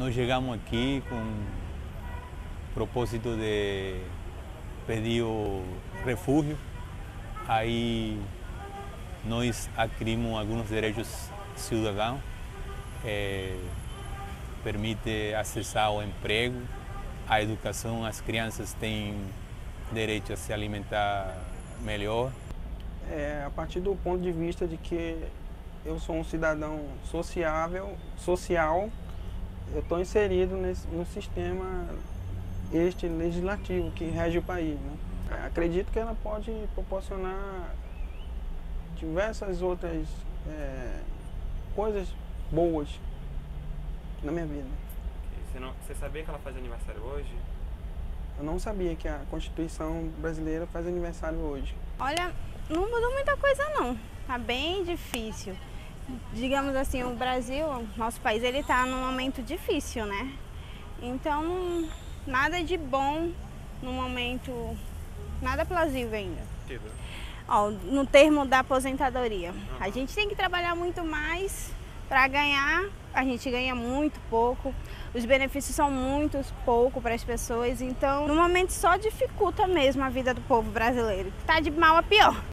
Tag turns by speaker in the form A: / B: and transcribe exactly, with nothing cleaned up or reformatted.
A: nós chegamos aqui com o propósito de pedir o refúgio. Aí nós adquirimos alguns direitos cidadãos, é, permite acessar ao emprego, à educação, as crianças têm direito a se alimentar melhor.
B: É, a partir do ponto de vista de que eu sou um cidadão sociável, social, eu estou inserido nesse, no sistema este legislativo que rege o país, né? Acredito que ela pode proporcionar diversas outras é, coisas boas na minha vida.
C: Você, não, você sabia que ela faz aniversário hoje?
B: Eu não sabia que a Constituição brasileira faz aniversário hoje.
D: Olha, não mudou muita coisa não, tá bem difícil. Digamos assim, o Brasil, nosso país, ele tá num momento difícil, né? Então, nada de bom no momento, nada plausível ainda. Ó, no termo da aposentadoria, uhum. A gente tem que trabalhar muito mais para ganhar, a gente ganha muito pouco, os benefícios são muito pouco para as pessoas, então no momento só dificulta mesmo a vida do povo brasileiro, tá de mal a pior.